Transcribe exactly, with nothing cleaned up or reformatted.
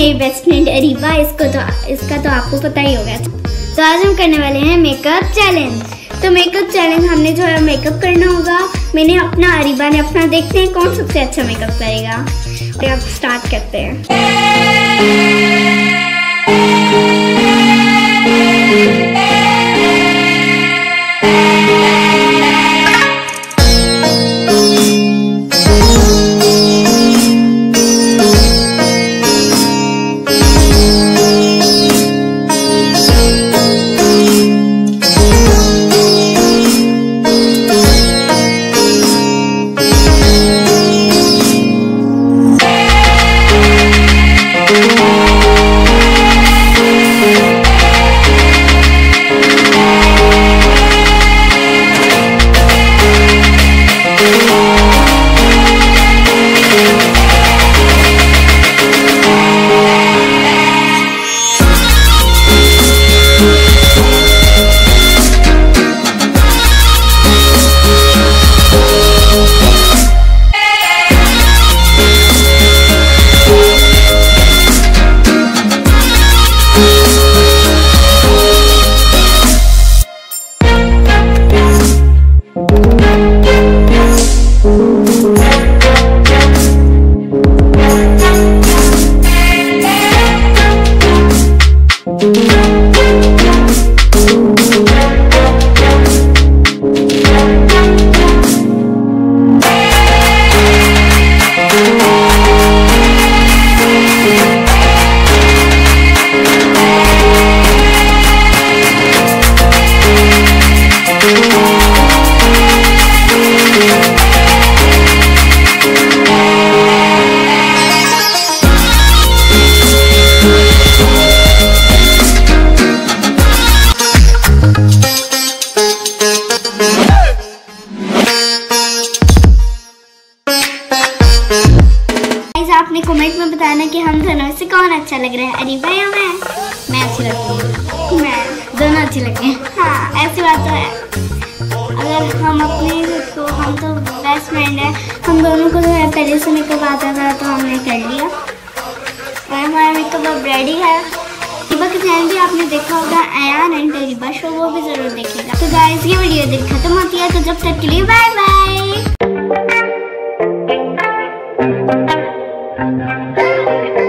मेरी best friend Areeba, इसको तो इसका तो आपको पता ही होगा। तो आज हम करने वाले हैं मेकअप चैलेंज। तो मेकअप चैलेंज हमने जो है मेकअप करना होगा। मैंने अपना, अरीबा ने अपना। देखते हैं कौन सबसे अच्छा मेकअप करेगा। और अब स्टार्ट करते हैं। आपने कमेंट में बताना कि हम दोनों से कौन अच्छा लग रहा है, अरीबा या मैं? मैं अच्छी लगती हूँ। मैं दोनों अच्छी लगती हैं। हाँ, ऐसी बात तो है। अगर हम अपने तो हम तो बेस्ट फ्रेंड है, हम दोनों को जो है पहले से मेकअप आता था तो हमने कर लिया और हमारा मेकअप अब रेडी है। अरीबा के चैनल भी आपने देखा होगा, अयान एंड अरीबा शो, वो भी जरूर देखेगा। तो गाइस ये वीडियो देख खत्म होती है, तो जब तक के लिए बाय बाय।